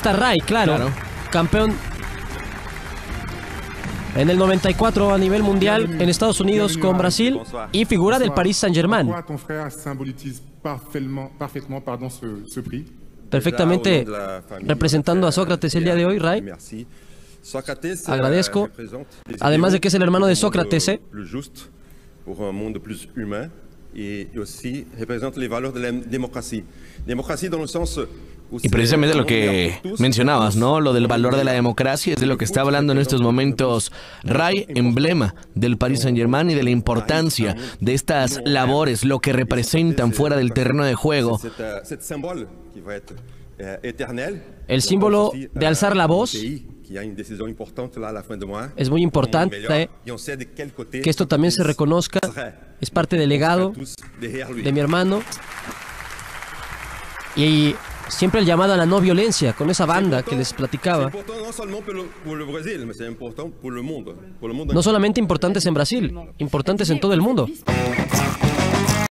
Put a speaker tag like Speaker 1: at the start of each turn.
Speaker 1: está Ray, claro. Campeón en el 94 a nivel mundial en Estados Unidos con Brasil y figura del Paris Saint-Germain. Perfectamente representando a Sócrates el día de hoy, Ray. Agradezco. Además de que es el hermano de Sócrates,
Speaker 2: Y precisamente lo que mencionabas, ¿no? Lo del valor de la democracia es de lo que está hablando en estos momentos Ray, emblema del Paris Saint-Germain y de la importancia de estas labores, lo que representan fuera del terreno de juego.
Speaker 1: El símbolo de alzar la voz es muy importante, que esto también se reconozca. Es parte del legado de mi hermano. Y siempre el llamado a la no violencia con esa banda que les platicaba. No solamente importantes en Brasil, importantes en todo el mundo.